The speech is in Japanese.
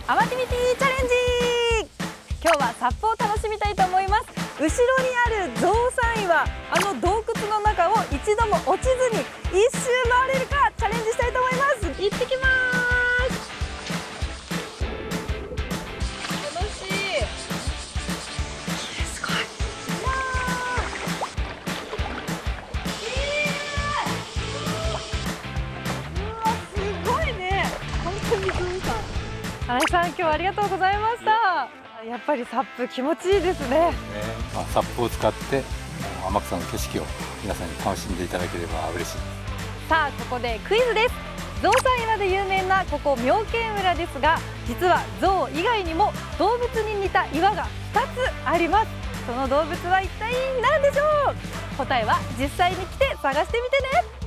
アマティビティチャレンジ。今日はサップを楽しみたいと思います。後ろにあるゾウさん岩、あの洞窟の中を一度も落ちずに一周回れるかチャレンジしたいと思います。行ってきます。楽しい。すごい。うわすごいね。本当にゾウさん。新井さん、今日はありがとうございました。やっぱりサップ気持ちいいですね。 サップを使って天草の景色を皆さんに楽しんでいただければ嬉しいです。 さあ、ここでクイズです。ゾウさん岩で有名なここ妙見村ですが、実はゾウ以外にも動物に似た岩が2つあります。その動物は一体何でしょう。答えは実際に来て探してみてね。